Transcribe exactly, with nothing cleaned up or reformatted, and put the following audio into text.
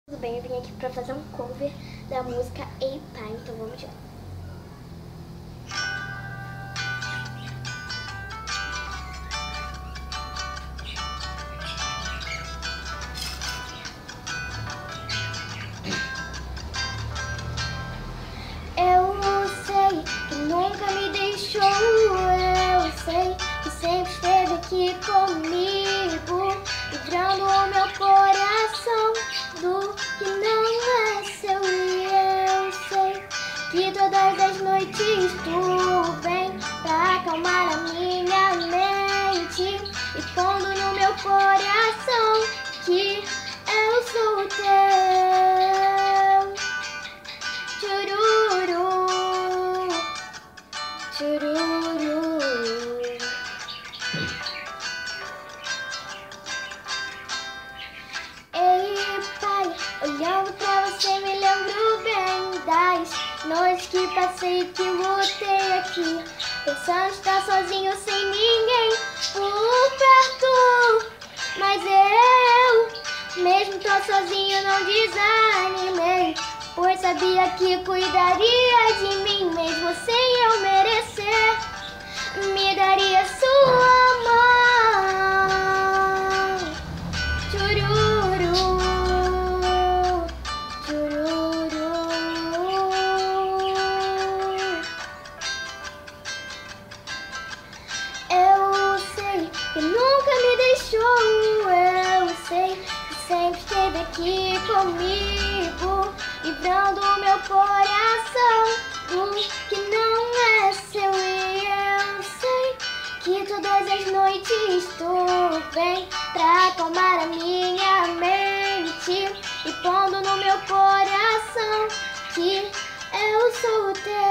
Tudo bem, eu vim aqui pra fazer um cover da música Ei Pai, então vamos lá. Eu sei que nunca me deixou, eu sei que sempre esteve aqui comigo, livrando o meu coração do que não é seu. E eu sei que todas as noites tu vem pra acalmar a minha mente e pondo no meu coração que eu sou teu. Chururu, chururu. Ei, pai, olhando pra você me lembro bem das noites que passei e que lutei aqui, pensando estar sozinho sem ninguém por perto. Mas eu, mesmo tão sozinho, não desanimei, pois sabia que cuidaria de mim, mesmo sem eu merecer, me daria sua mão. Chururu, chururu. Eu sei que nunca me deixou, eu sei que sempre esteve aqui comigo, livrando o meu coração do que não é seu. E eu sei que todas as noites tu vem pra acalmar a minha mente e pondo no meu coração que eu sou teu.